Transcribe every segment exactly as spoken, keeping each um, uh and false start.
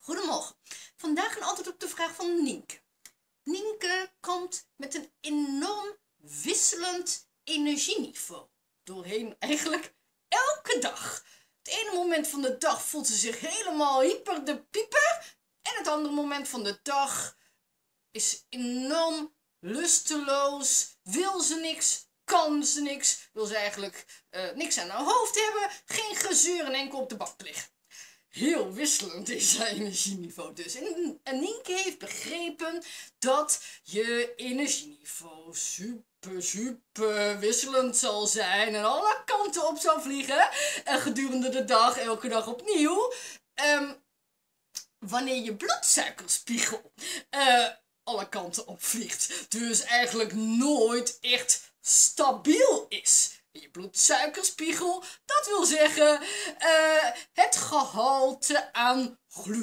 Goedemorgen. Vandaag een antwoord op de vraag van Nienke. Nienke komt met een enorm wisselend energieniveau. Doorheen eigenlijk elke dag. Het ene moment van de dag voelt ze zich helemaal hyper de pieper. En het andere moment van de dag is enorm lusteloos. Wil ze niks, kan ze niks. Wil ze eigenlijk uh, niks aan haar hoofd hebben. Geen gezeur en enkel op de bank liggen. Heel wisselend is haar energieniveau dus. En, en Nienke heeft begrepen dat je energieniveau super, super wisselend zal zijn. En alle kanten op zal vliegen. En gedurende de dag, elke dag opnieuw. Um, wanneer je bloedsuikerspiegel uh, alle kanten opvliegt. Dus eigenlijk nooit echt stabiel is. Je bloedsuikerspiegel, dat wil zeggen uh, het gehalte aan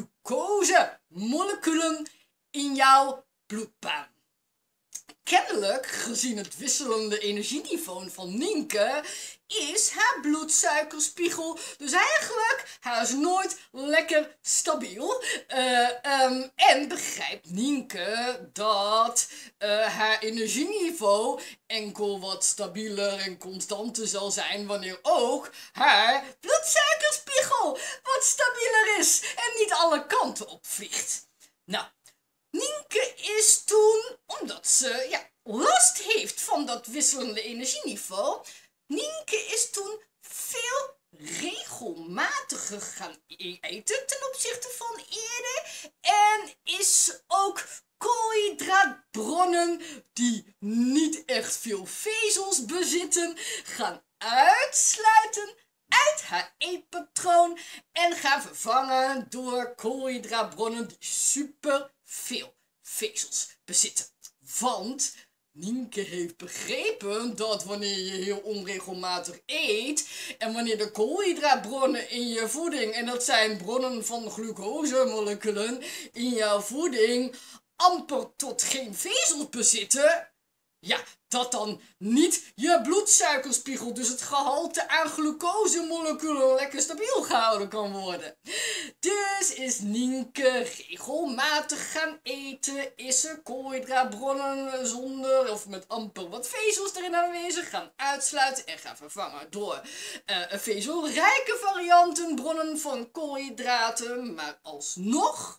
glucosemoleculen in jouw bloedbaan. Kennelijk, gezien het wisselende energieniveau van Nienke, is haar bloedsuikerspiegel dus eigenlijk, hij is nooit lekker stabiel. Uh, um, en begrijpt Nienke dat uh, haar energieniveau enkel wat stabieler en constanter zal zijn wanneer ook haar bloedsuikerspiegel wat stabieler is en niet alle kanten opvliegt. Nou, Nienke is toen, omdat ze ja, last heeft van dat wisselende energieniveau, Nienke is toen veel regelmatiger gaan eten ten opzichte van eerder en is ook koolhydraatbronnen die niet echt veel vezels bezitten gaan uitsluiten uit haar eetpatroon en gaan vervangen door koolhydraatbronnen die super veel vezels bezitten. Want Nienke heeft begrepen dat wanneer je heel onregelmatig eet en wanneer de koolhydraatbronnen in je voeding, en dat zijn bronnen van glucosemoleculen in jouw voeding, amper tot geen vezels bezitten, ja, dat dan niet je bloedsuikerspiegel, dus het gehalte aan glucosemoleculen, lekker stabiel gehouden kan worden. Dus is Nienke regelmatig gaan eten, is ze koolhydraatbronnen zonder of met amper wat vezels erin aanwezig gaan uitsluiten en gaan vervangen door uh, vezelrijke varianten, bronnen van koolhydraten, maar alsnog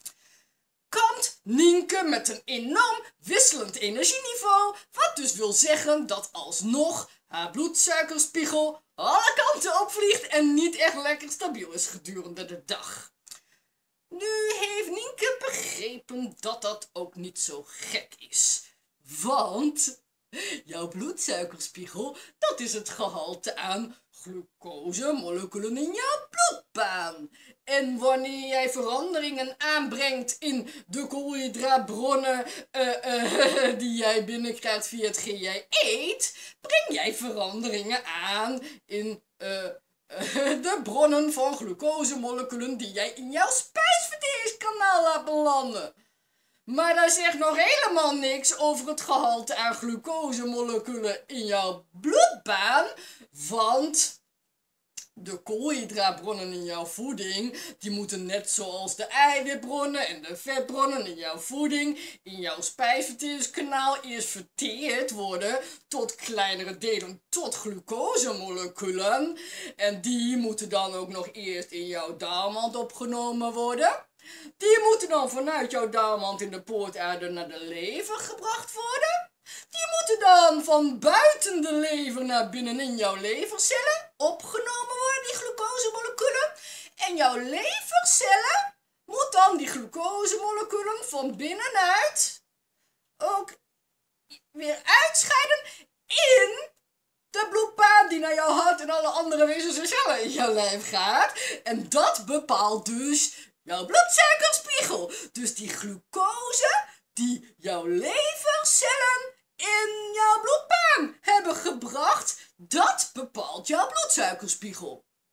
komt Nienke met een enorm wisselend energieniveau, wat dus wil zeggen dat alsnog haar bloedsuikerspiegel alle kanten opvliegt en niet echt lekker stabiel is gedurende de dag. Nu heeft Nienke begrepen dat dat ook niet zo gek is, want jouw bloedsuikerspiegel, dat is het gehalte aan glucosemoleculen in jouw bloedbaan. En wanneer jij veranderingen aanbrengt in de koolhydraatbronnen uh, uh, die jij binnenkrijgt via hetgeen jij eet, breng jij veranderingen aan in uh, uh, de bronnen van glucosemoleculen die jij in jouw spijsverteringskanaal laat belanden. Maar dat zegt nog helemaal niks over het gehalte aan glucosemoleculen in jouw bloedbaan, want de koolhydraatbronnen in jouw voeding, die moeten net zoals de eiwitbronnen en de vetbronnen in jouw voeding, in jouw spijsverteringskanaal eerst verteerd worden tot kleinere delen, tot glucosemoleculen. En die moeten dan ook nog eerst in jouw darmwand opgenomen worden. Die moeten dan vanuit jouw darmwand in de poortader naar de lever gebracht worden. Die moeten dan van buiten de lever naar binnen in jouw levercellen opgenomen worden, die glucosemoleculen. En jouw levercellen moet dan die glucosemoleculen van binnenuit ook weer uitscheiden in de bloedbaan die naar jouw hart en alle andere wezens en cellen in jouw lijf gaat. En dat bepaalt dus jouw bloedsuikerspiegel. Dus die glucose die jouw levercellen in jouw bloedbaan hebben gebracht, dat bepaalt jouw bloedsuikerspiegel.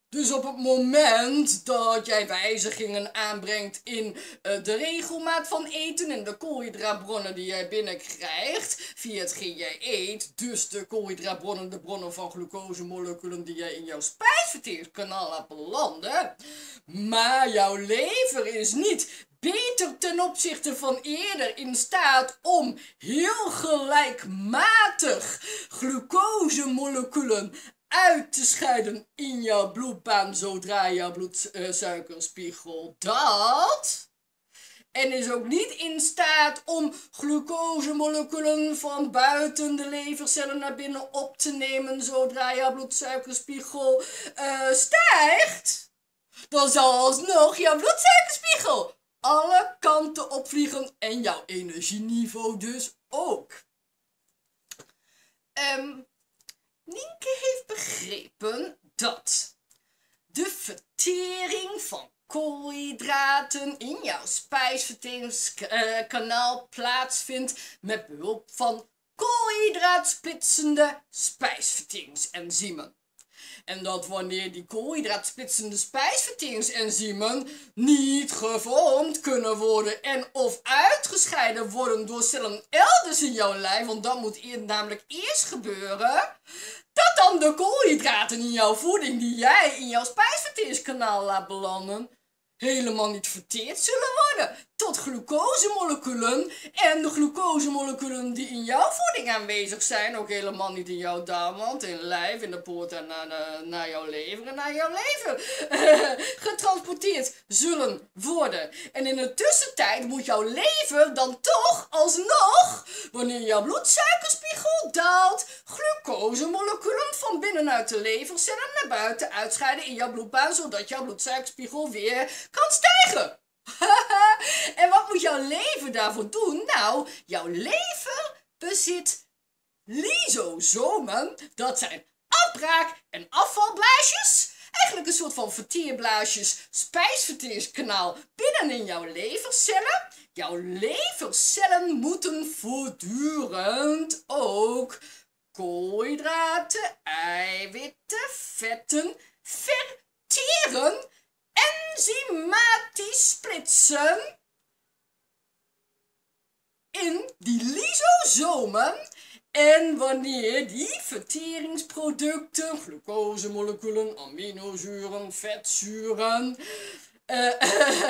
Dus op het moment dat jij wijzigingen aanbrengt in uh, de regelmaat van eten en de koolhydraatbronnen die jij binnenkrijgt via hetgeen jij eet, dus de koolhydraatbronnen, de bronnen van glucosemoleculen die jij in jouw spijsverteringskanaal laat belanden, maar jouw lever is niet beter ten opzichte van eerder in staat om heel gelijkmatig glucosemoleculen uit te scheiden in jouw bloedbaan zodra jouw bloedsuikerspiegel daalt. En is ook niet in staat om glucosemoleculen van buiten de levercellen naar binnen op te nemen zodra jouw bloedsuikerspiegel uh, stijgt. Dan zal alsnog jouw bloedsuikerspiegel alle kanten opvliegen en jouw energieniveau dus ook. Um, Nienke heeft begrepen dat de vertering van koolhydraten in jouw spijsverteringskanaal plaatsvindt met behulp van koolhydraatsplitsende spijsverteringsenzymen. En dat wanneer die koolhydraatsplitsende spijsverteringsenzymen niet gevormd kunnen worden en of uitgescheiden worden door cellen elders in jouw lijf, want dat moet eer, namelijk eerst gebeuren, dat dan de koolhydraten in jouw voeding die jij in jouw spijsverteringskanaal laat belanden, helemaal niet verteerd zullen worden tot glucosemoleculen en de glucosemoleculen die in jouw voeding aanwezig zijn, ook helemaal niet in jouw darmwand, in lijf, in de poort naar, de, naar jouw lever en naar jouw lever getransporteerd zullen worden. En in de tussentijd moet jouw lever dan toch alsnog, wanneer jouw bloedsuikerspiegel daalt, glucosemoleculen van binnenuit de levercellen naar buiten uitscheiden in jouw bloedbaan, zodat jouw bloedsuikerspiegel weer kan stijgen. En wat moet jouw lever daarvoor doen? Nou, jouw lever bezit lysosomen. Dat zijn afbraak- en afvalblaasjes. Eigenlijk een soort van verteerblaasjes, spijsverteringskanaal binnenin jouw levercellen. Jouw levercellen moeten voortdurend ook koolhydraten, eiwitten, vetten verteren, enzymatisch splitsen in die lysosomen. En wanneer die verteringsproducten, glucosemoleculen, aminozuren, vetzuren, uh,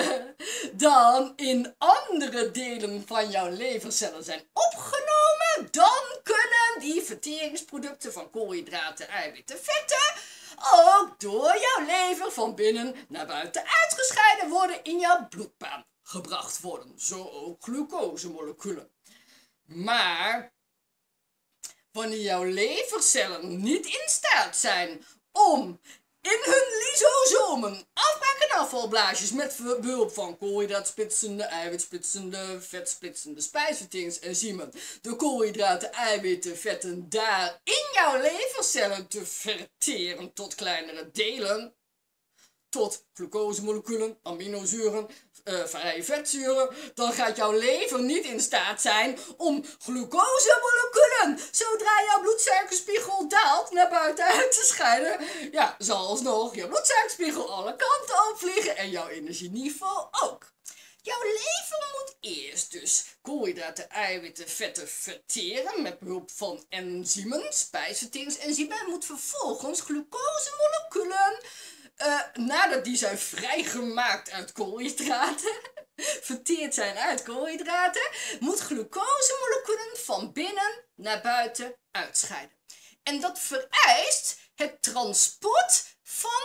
dan in andere delen van jouw levercellen zijn opgenomen, dan kunnen die verteringsproducten van koolhydraten, eiwitten, vetten ook door jouw lever van binnen naar buiten uitgescheiden worden in jouw bloedbaan gebracht worden. Zo ook glucosemoleculen. Maar wanneer jouw levercellen niet in staat zijn om in hun lysosomen afbraak- en afvalblaasjes met behulp van koolhydraatsplitsende, eiwitsplitsende, vetsplitsende spijsverteringsenzymen de koolhydraten, eiwitten, vetten daar in jouw levercellen te verteren tot kleinere delen, tot glucosemoleculen, aminozuren, uh, vrije vetzuren, dan gaat jouw lever niet in staat zijn om glucosemoleculen, zodra jouw bloedsuikerspiegel daalt, naar buiten uit te scheiden. Ja, zal alsnog jouw bloedsuikerspiegel alle kanten opvliegen en jouw energieniveau ook. Jouw lever moet eerst dus koolhydraten, eiwitten, vetten verteren met behulp van enzymen, spijsverteringsenzymen, en moet vervolgens glucosemoleculen, Uh, nadat die zijn vrijgemaakt uit koolhydraten, verteerd zijn uit koolhydraten, moet glucosemoleculen van binnen naar buiten uitscheiden. En dat vereist het transport van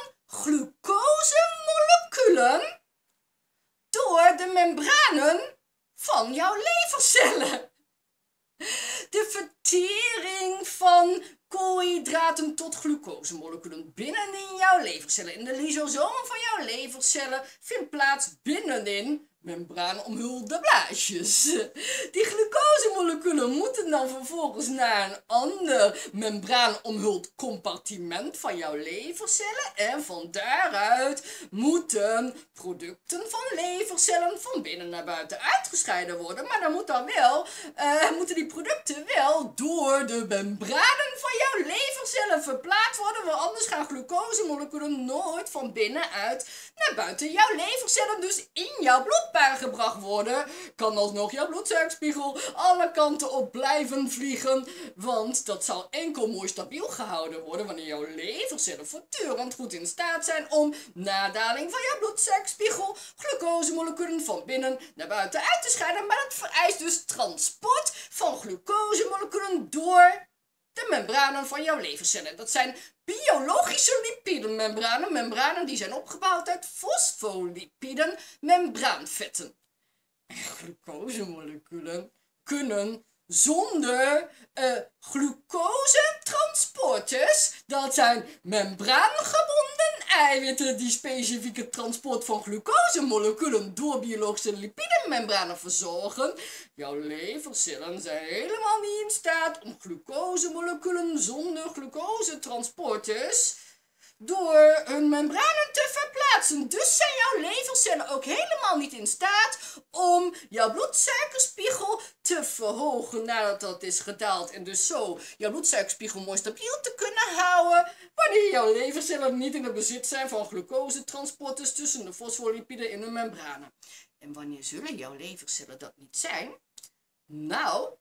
glucosemoleculen door de membranen van jouw levercellen. De vertering van koolhydraten tot glucosemoleculen binnenin jouw levercellen, in de lysosomen van jouw levercellen, vindt plaats binnenin membraanomhulde blaasjes. Die glucosemoleculen moeten dan vervolgens naar een ander membraanomhuld compartiment van jouw levercellen en van daaruit moeten producten van levercellen van binnen naar buiten uitgescheiden worden. Maar dan moet dan wel, uh, moeten die producten wel door de membranen van jouw levercellen verplaatst worden, want anders gaan glucosemoleculen nooit van binnenuit naar buiten jouw levercellen, dus in jouw bloedbaan gebracht worden. Kan alsnog jouw bloedsuikerspiegel alle kanten op blijven vliegen, want dat zal enkel mooi stabiel gehouden worden wanneer jouw levercellen voortdurend goed in staat zijn om na daling van jouw bloedsuikerspiegel glucosemoleculen van binnen naar buiten uit te scheiden, maar dat vereist dus transport van glucosemoleculen door de membranen van jouw levercellen. Dat zijn biologische lipidenmembranen, membranen die zijn opgebouwd uit fosfolipiden, membraanvetten. En glucosemoleculen kunnen zonder uh, glucosetransporters, dat zijn membraangebonden eiwitten die specifieke transport van glucosemoleculen door biologische lipidenmembranen verzorgen. Jouw levercellen zijn helemaal niet in staat om glucosemoleculen zonder glucosetransporters door hun membranen te verplaatsen. Dus zijn jouw levercellen ook helemaal niet in staat om jouw bloedsuikerspiegel te verhogen nadat dat is gedaald. En dus zo jouw bloedsuikerspiegel mooi stabiel te kunnen houden wanneer jouw levercellen niet in het bezit zijn van glucosetransporters tussen de fosfolipiden in hun membranen. En wanneer zullen jouw levercellen dat niet zijn? Nou,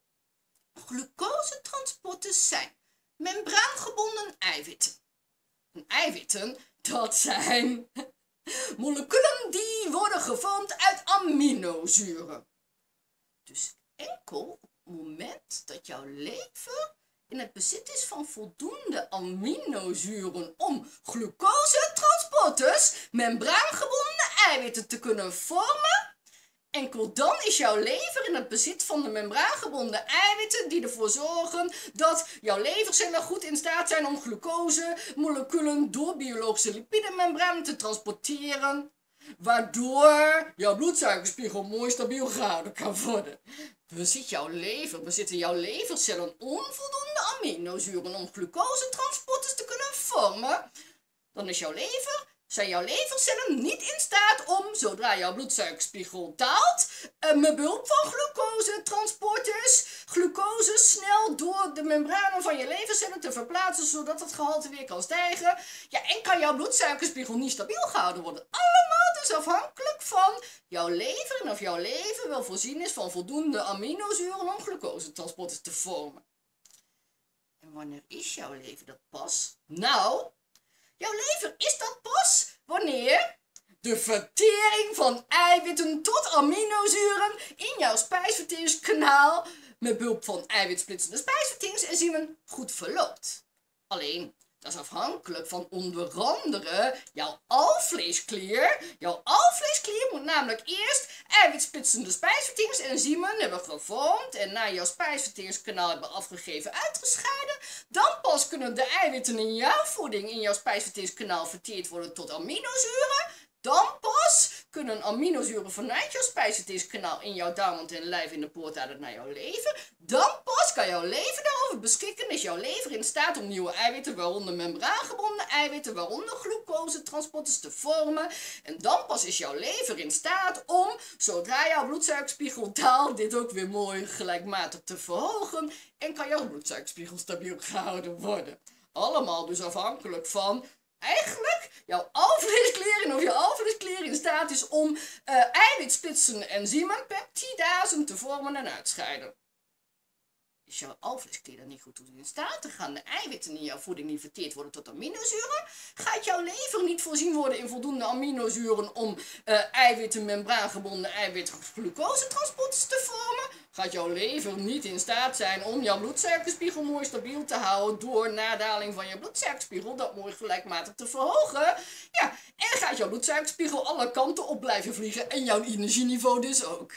glucosetransporters zijn membraangebonden eiwitten. En eiwitten, dat zijn moleculen die worden gevormd uit aminozuren. Dus enkel op het moment dat jouw lever in het bezit is van voldoende aminozuren om glucosetransporters, membraangebonden eiwitten te kunnen vormen, enkel dan is jouw lever in het bezit van de membraangebonden eiwitten die ervoor zorgen dat jouw levercellen goed in staat zijn om glucosemoleculen door biologische lipidemembranen te transporteren, waardoor jouw bloedsuikerspiegel mooi stabiel gehouden kan worden. Bezit jouw lever, bezitten jouw levercellen onvoldoende aminozuren om glucosetransporters te kunnen vormen, dan is jouw lever zijn jouw levercellen niet in staat om, zodra jouw bloedsuikerspiegel daalt, uh, met behulp van glucosetransporters, glucose snel door de membranen van je levercellen te verplaatsen, zodat het gehalte weer kan stijgen. Ja, en kan jouw bloedsuikerspiegel niet stabiel gehouden worden. Allemaal dus afhankelijk van jouw lever en of jouw lever wel voorzien is van voldoende aminozuren om glucosetransporters te vormen. En wanneer is jouw lever dat pas? Nou, jouw lever is dat pas wanneer de vertering van eiwitten tot aminozuren in jouw spijsverteringskanaal met behulp van eiwitsplitsende spijsverteringsenzymen goed verloopt. Alleen, dat is afhankelijk van onder andere jouw alvleesklier. Jouw alvleesklier moet namelijk eerst eiwitsplitsende spijsverteringsenzymen hebben gevormd en naar jouw spijsverteringskanaal hebben afgegeven uitgescheiden. Dan pas kunnen de eiwitten in jouw voeding in jouw spijsverteringskanaal verteerd worden tot aminozuren. Dan pas kunnen aminozuren vanuit jouw spijsverteringskanaal in jouw darmwand en lijf in de poortader naar jouw lever. Dan pas kan jouw lever daarover beschikken. Is jouw lever in staat om nieuwe eiwitten, waaronder membraangebonden eiwitten, waaronder glucosetransporters te vormen. En dan pas is jouw lever in staat om, zodra jouw bloedsuikerspiegel daalt, dit ook weer mooi gelijkmatig te verhogen. En kan jouw bloedsuikerspiegel stabiel gehouden worden. Allemaal dus afhankelijk van eigenlijk jouw alvleesklier en of jouw alvleesklier in staat is om uh, eiwitsplitsende enzymen, peptidasen, te vormen en uitscheiden. Is jouw alvleesklier dan niet goed toe in staat? Dan gaan de eiwitten in jouw voeding niet verteerd worden tot aminozuren. Gaat jouw lever niet voorzien worden in voldoende aminozuren om uh, eiwitten, membraangebonden eiwitten, glucosetransporters te vormen? Gaat jouw lever niet in staat zijn om jouw bloedsuikerspiegel mooi stabiel te houden door nadaling van je bloedsuikerspiegel dat mooi gelijkmatig te verhogen? Ja, en gaat jouw bloedsuikerspiegel alle kanten op blijven vliegen en jouw energieniveau dus ook.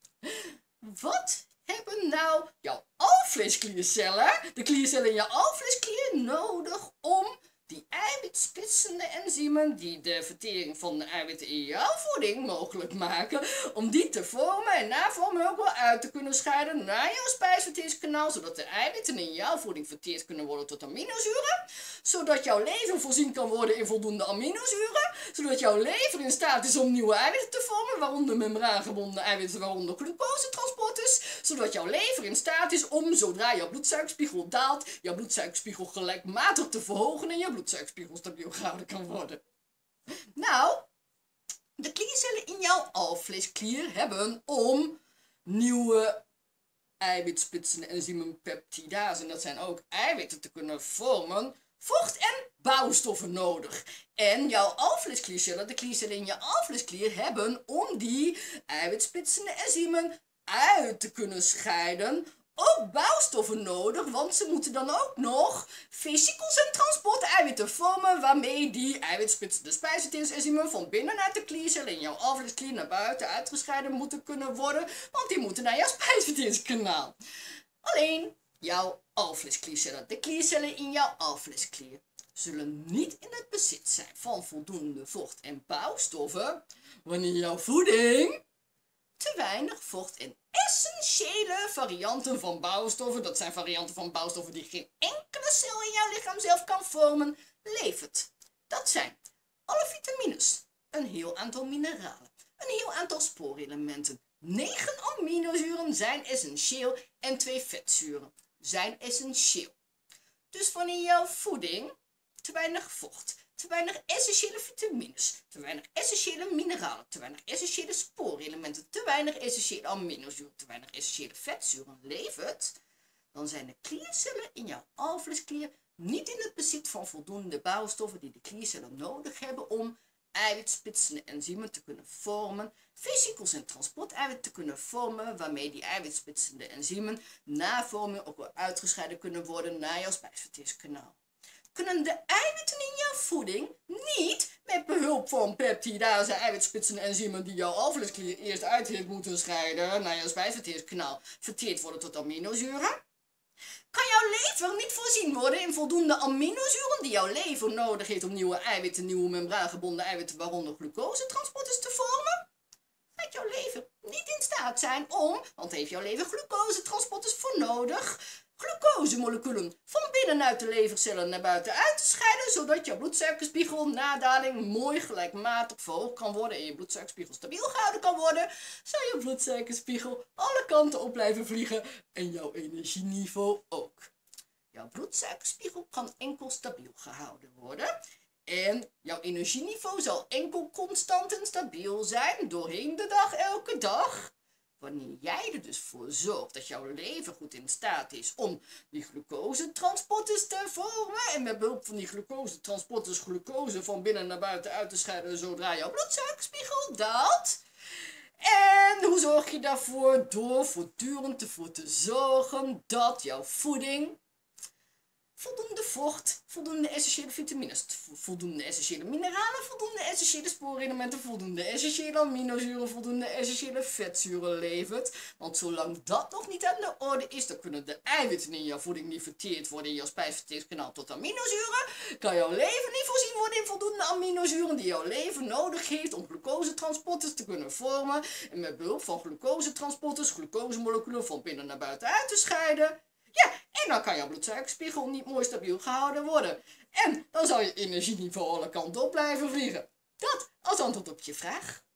Wat hebben nou jouw alvleeskliercellen, de kliercellen in jouw alvleesklier, nodig om die eiwitsplitsende enzymen die de vertering van de eiwitten in jouw voeding mogelijk maken, om die te vormen en na vormen ook wel uit te kunnen scheiden naar jouw spijsverteringskanaal, zodat de eiwitten in jouw voeding verteerd kunnen worden tot aminozuren, zodat jouw lever voorzien kan worden in voldoende aminozuren, zodat jouw lever in staat is om nieuwe eiwitten te vormen, waaronder membraangebonden eiwitten, waaronder glucosetransporters, zodat jouw lever in staat is om, zodra jouw bloedsuikerspiegel daalt, jouw bloedsuikerspiegel gelijkmatig te verhogen en jouw bloedsuikerspiegel stabiel gehouden kan worden. Nou, de kliercellen in jouw alvleesklier hebben om nieuwe eiwitsplitsende enzymen peptidase, en dat zijn ook eiwitten, te kunnen vormen, vocht en bouwstoffen nodig. En jouw alvleeskliercellen, de kliercellen in je alvleesklier, hebben om die eiwitsplitsende enzymen uit te kunnen scheiden ook bouwstoffen nodig, want ze moeten dan ook nog vesicels en transporteiwitten vormen, waarmee die eiwitsplitsende spijsverteringsenzymen van binnenuit de kliercellen in jouw alvleesklier naar buiten uitgescheiden moeten kunnen worden, want die moeten naar jouw spijsverteringskanaal. Alleen jouw alvleeskliercellen, de kliercellen in jouw alvleesklier, zullen niet in het bezit zijn van voldoende vocht en bouwstoffen wanneer jouw voeding te weinig vocht en essentiële varianten van bouwstoffen, dat zijn varianten van bouwstoffen die geen enkele cel in jouw lichaam zelf kan vormen, levert. Dat zijn alle vitamines, een heel aantal mineralen, een heel aantal spoorelementen, negen aminozuren zijn essentieel en twee vetzuren zijn essentieel. Dus wanneer jouw voeding te weinig vocht, te weinig essentiële vitamines, te weinig essentiële mineralen, te weinig essentiële spoorelementen, te weinig essentiële aminozuren, te weinig essentiële vetzuren levert, dan zijn de kliercellen in jouw alvleesklier niet in het bezit van voldoende bouwstoffen die de kliercellen nodig hebben om eiwitspitsende enzymen te kunnen vormen, vesicels en transporteiwitten te kunnen vormen, waarmee die eiwitspitsende enzymen na vorming ook weer uitgescheiden kunnen worden naar jouw spijsverteringskanaal. Kunnen de eiwitten in jouw voeding niet met behulp van peptidase, eiwitspitsende enzymen die jouw alvleesklier eerst uit heeft moeten scheiden naar jouw spijsverteringskanaal, verteerd worden tot aminozuren? Kan jouw lever niet voorzien worden in voldoende aminozuren die jouw lever nodig heeft om nieuwe eiwitten, nieuwe membraangebonden eiwitten, waaronder glucosetransporters te vormen? Gaat jouw lever niet in staat zijn om, want heeft jouw lever glucosetransporters voor nodig, glucosemoleculen van binnenuit de levercellen naar buiten uit te scheiden, zodat jouw bloedsuikerspiegel na daling mooi gelijkmatig verhoogd kan worden en je bloedsuikerspiegel stabiel gehouden kan worden, zal je bloedsuikerspiegel alle kanten op blijven vliegen en jouw energieniveau ook. Jouw bloedsuikerspiegel kan enkel stabiel gehouden worden en jouw energieniveau zal enkel constant en stabiel zijn doorheen de dag, elke dag, wanneer jij er dus voor zorgt dat jouw lever goed in staat is om die glucosetransporters te vormen en met behulp van die glucosetransporters glucose van binnen naar buiten uit te scheiden zodra jouw bloedsuikerspiegel daalt. En hoe zorg je daarvoor? Door voortdurend ervoor te zorgen dat jouw voeding voldoende vocht, voldoende essentiële vitamines, voldoende essentiële mineralen, voldoende essentiële spoorelementen, voldoende essentiële aminozuren, voldoende essentiële vetzuren levert. Want zolang dat nog niet aan de orde is, dan kunnen de eiwitten in jouw voeding niet verteerd worden in jouw spijsverteringskanaal tot aminozuren. Kan jouw lever niet voorzien worden in voldoende aminozuren die jouw lever nodig heeft om glucosetransporters te kunnen vormen. En met behulp van glucosetransporters, glucosemoleculen van binnen naar buiten uit te scheiden. Ja, en dan kan jouw bloedsuikerspiegel niet mooi stabiel gehouden worden. En dan zal je energieniveau alle kanten op blijven vliegen. Dat als antwoord op je vraag.